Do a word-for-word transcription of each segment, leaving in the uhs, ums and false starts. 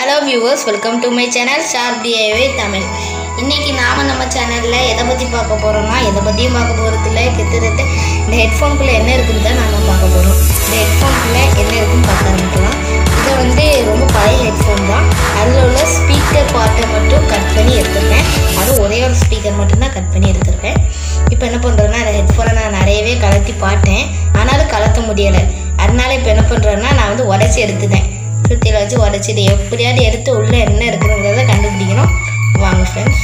Hello viewers, welcome to my channel Sharp D I Y Tamil. இன்னைக்கு நாம நம்ம சேனல்ல எதை பத்தி பார்க்க போறோம்னா எதை பத்தியும் பார்க்க போறது இல்ல கிட்டத்தட்ட இந்த ஹெட்போன் குள்ள என்ன இருக்குன்னு தான் நாம பார்க்க போறோம். இந்த ஹெட்போன் குள்ள என்ன இருக்குன்னு பார்க்க ஆரம்பிக்கலாம். இது வந்து ரொம்ப பழைய ஹெட்போன் தான். அதுல உள்ள ஸ்பீக்கர் பார்ட்டை மட்டும் கட் பண்ணி எடுத்துட்டேன். அது ஒரே ஒரு ஸ்பீக்கர் மட்டும் தான் கட் பண்ணி எடுத்துட்டேன். இப்போ என்ன பண்றேன்னா இந்த ஹெட்போனை நான் நிறையவே கலட்டி பார்த்தேன். ஆனாலும் கலத்த முடியல. அதனால இப்போ என்ன பண்றேன்னா நான் வந்து உடைச்சி எடுத்துட்டேன். சுத்தில வச்சு உடைச்சிட்டு எப்படியாவது எடுத்து உள்ள என்ன இருக்குங்கிறத கண்டுபிடிக்கணும். வாங்க ஃப்ரெண்ட்ஸ்,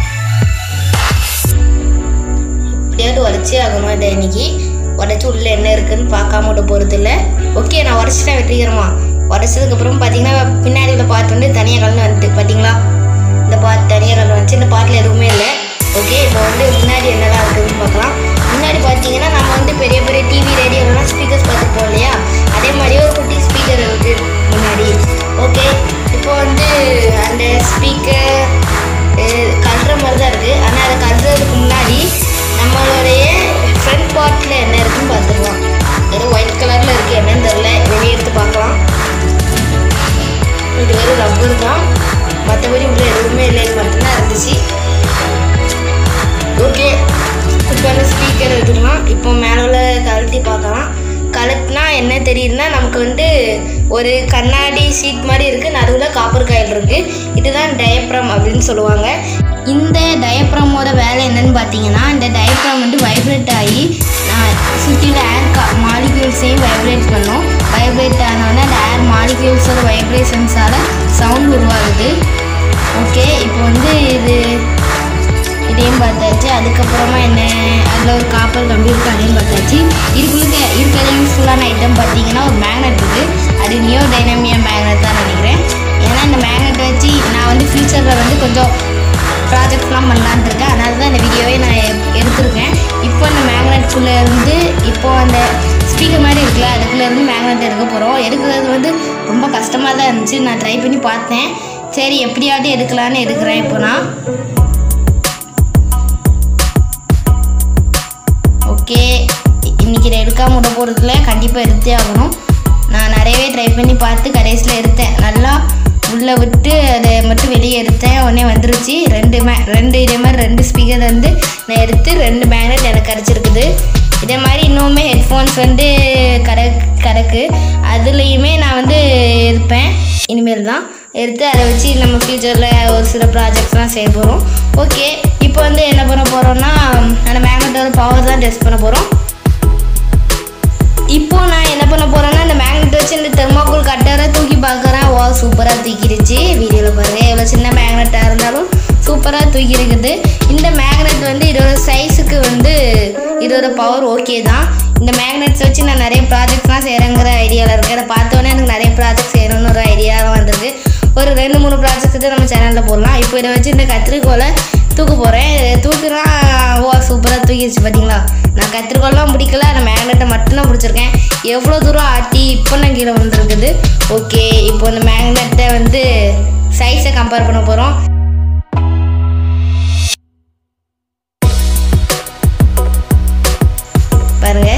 எப்படியாவது உடைச்சி ஆகணும். இதை இன்னைக்கு உடைச்சி உள்ள என்ன இருக்குன்னு பார்க்காம விட போறது இல்லை. ஓகே, நான் உடைச்சிட்டேன் வெற்றிகரமா. உடைச்சதுக்கப்புறம் பார்த்தீங்கன்னா பின்னாடி உள்ள பாட்டு வந்து தனியாக கலந்து வந்துட்டு பார்த்தீங்களா, இந்த பாட்டு தனியாக கலந்து வந்துச்சு. இந்த பாட்டில் எதுவுமே இல்லை. ஓகே, இப்போ வந்து முன்னாடி என்னெல்லாம் இருக்குதுன்னு பார்க்கலாம். முன்னாடி பார்த்தீங்கன்னா நம்ம வந்து பெரிய பெரிய டிவி ரேடியோலாம் ஸ்பீக்கர்ஸ் பார்த்துப்போம் இல்லையா, அதே மாதிரி ஒரு குட்டி ஸ்பீக்கர் இருக்குது முன்னாடி. ஓகே, இப்போ வந்து அந்த ஸ்பீக்கர் கல்ற மாதிரி தான் இருக்குது. ஆனால் அதை கல்றதுக்கு முன்னாடி நம்மளுடைய ஃப்ரண்ட் பார்ட்டில் என்ன இருக்குன்னு பார்த்துக்கலாம். ஏதோ ஒயிட் கலரில் இருக்குது, என்னன்னு தெரில. வெளியே எடுத்து பார்க்கலாம். இது வெறும் ரப்பர் தான், மற்றபடி உள்ள எதுவுமே இல்லைன்னு மட்டும்தான் இருந்துச்சு. ஓகே, இப்போ அந்த ஸ்பீக்கர் எடுத்துக்கலாம். இப்போ மேலே உள்ள கழட்டி பார்க்கலாம். கலட்டினா என்ன தெரியுதுன்னா நமக்கு வந்து ஒரு கண்ணாடி ஷீட் மாதிரி இருக்குது, நடுவில் காப்பர் காயில் இருக்குது. இதுதான் டயப்ரம் அப்படின்னு சொல்லுவாங்க. இந்த டயப்ரமோட வேலை என்னன்னு பார்த்தீங்கன்னா, இந்த டயப்ரம் வந்து வைப்ரேட் ஆகி சுற்றியில் ஏர் கா மாலிக்யூல்ஸையும் வைப்ரேட் பண்ணும். வைப்ரேட் ஆனோடனே அந்த ஏர் மாலிக்யூல்ஸோட வைப்ரேஷன்ஸால் சவுண்ட் உருவாகுது. ஓகே, இப்போ வந்து இது இதையும் பார்த்தாச்சு. அதுக்கப்புறமா என்ன, அதில் ஒரு காப்பர் கம்பி இருக்குது, அதையும் பார்த்தாச்சு. இதுக்குள்ள இருக்கிற யூஸ்ஃபுல்லான ஐட்டம் பார்த்தீங்கன்னா ஒரு மேக்னெட் இருக்குது. அது நியோ டைனமியா மேக்னெட் தான் நினைக்கிறேன். ஏன்னா இந்த மேக்னெட் வச்சு நான் வந்து ஃபியூச்சரில் வந்து கொஞ்சம் ப்ராஜெக்ட்லாம் பண்ணலான்ட்டு இருக்கேன். அதனால தான் இந்த வீடியோவே நான் எடுத்திருக்கேன். இப்போ அந்த மேக்னெட்குள்ளே இருந்து இப்போ அந்த ஸ்பீக்கர் மாதிரி இருக்குல்ல, அதுக்குள்ளேருந்து மேக்னெட் எடுக்க போகிறோம். எடுக்கிறது வந்து ரொம்ப கஷ்டமாக தான் இருந்துச்சு. நான் ட்ரை பண்ணி பார்த்தேன். சரி, எப்படியாவது எடுக்கலான்னு எடுக்கிறேன். இப்போ நான் ஓகே, இன்றைக்கி இதை எடுக்காமல் விட போகிறதுல கண்டிப்பாக எடுத்தே ஆகணும். நான் நிறையவே ட்ரை பண்ணி பார்த்து கடைசியில் எடுத்தேன். நல்லா உள்ளே விட்டு அதை மட்டும் வெளியே எடுத்தேன். உடனே வந்துருச்சு. ரெண்டு மே ரெண்டு இதே மாதிரி ரெண்டு ஸ்பீக்கர் வந்து நான் எடுத்து ரெண்டு மேக்னெட் எனக்கு கிடச்சிருக்குது. இதே மாதிரி இன்னுமே ஹெட்ஃபோன்ஸ் வந்து கடை கிடக்கு. அதுலேயுமே நான் வந்து எடுப்பேன். இனிமேல் தான் எடுத்து அதை வச்சு நம்ம ஃப்யூச்சரில் ஒரு சில ப்ராஜெக்ட்ஸ்லாம் செய்ய போகிறோம். ஓகே, இப்போ வந்து என்ன பண்ண போகிறோம்னா அந்த மேக்னெட்டோட பவர் தான் டெஸ்ட் பண்ண போகிறோம். இப்போ நான் என்ன பண்ண போகிறேன்னா இந்த மேக்னெட் வச்சு இந்த தெர்மாக்கோல் கட்டரை தூக்கி பார்க்குறேன். வா, சூப்பராக தூக்கிடுச்சு. வீடியோவில் பாருங்கள், எவ்வளோ சின்ன மேக்னெட்டாக இருந்தாலும் சூப்பராக தூக்கி இருக்குது. இந்த மேக்னெட் வந்து இதோட சைஸுக்கு வந்து இதோட பவர் ஓகே தான். இந்த மேக்னெட்ஸ் வச்சு நான் நிறைய ப்ராஜெக்ட்ஸ்லாம் செய்கிறேங்கிற ஐடியாவில் இருக்கேன். அதை பார்த்தோன்னே எனக்கு நிறைய ப்ராஜெக்ட் செய்யணும்னு ஒரு ஐடியாலாம் வந்திருக்கு. ஒரு ரெண்டு மூணு ப்ராஜெக்ட் தான் நம்ம சேனலில் போடலாம். இப்போ இதை வச்சு இந்த கத்திரிக்கோலை தூக்க போகிறேன். தூக்குனா ஓ, சூப்பராக தூக்கிடுச்சு பார்த்தீங்களா. நான் கத்திரிக்கோலாம் பிடிக்கல, அந்த மேக்னெட்டை மட்டும்தான் பிடிச்சிருக்கேன். எவ்வளோ தூரம் ஆட்டி இப்போ நான் கீழே வந்துருக்குது. ஓகே, இப்போ இந்த மேக்னெட்டை வந்து சைஸை கம்பேர் பண்ண போகிறோம். பாருங்க,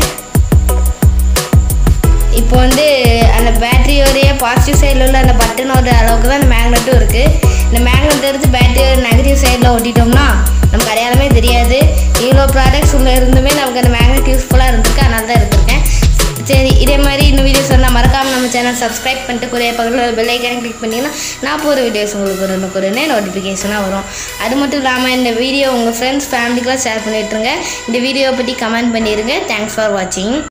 இப்போ வந்து அந்த பேட்டரியோடைய பாசிட்டிவ் சைடில் உள்ள அந்த பட்டனோட அளவுக்கு தான் அந்த மேக்னெட்டும் இருக்குது. இந்த மேக்னெட் எடுத்து பேட்டரியோட நெகட்டிவ் சைடில் ஒட்டிட்டோம்னா நமக்கு அடையாளமே தெரியாது. இவ்வளோ ப்ராடக்ட்ஸ் உள்ள இருந்துமே நமக்கு அந்த மேக்னெட் யூஸ்ஃபுல்லாக இருந்திருக்கு. அதனால தான் எடுத்திருக்கேன். சரி, இதே மாதிரி இன்னும் வீடியோஸ் வந்தால் மறக்காமல் நம்ம சேனல் சப்ஸ்கிரைப் பண்ணிட்டு கூடிய பக்கத்தில் பெல் ஐக்கானை கிளிக் பண்ணிங்கன்னா நான் போகிற வீடியோஸ் உங்களுக்கு ஒரு உடனே நோட்டிஃபிகேஷனாக வரும். அது மட்டும் இல்லாமல் இந்த வீடியோ உங்கள் ஃப்ரெண்ட்ஸ் ஃபேமிலிக்கெலாம் ஷேர் பண்ணிவிட்டுருங்க. இந்த வீடியோவை பற்றி கமெண்ட் பண்ணிடுங்க. தேங்க்ஸ் ஃபார் வாட்சிங்.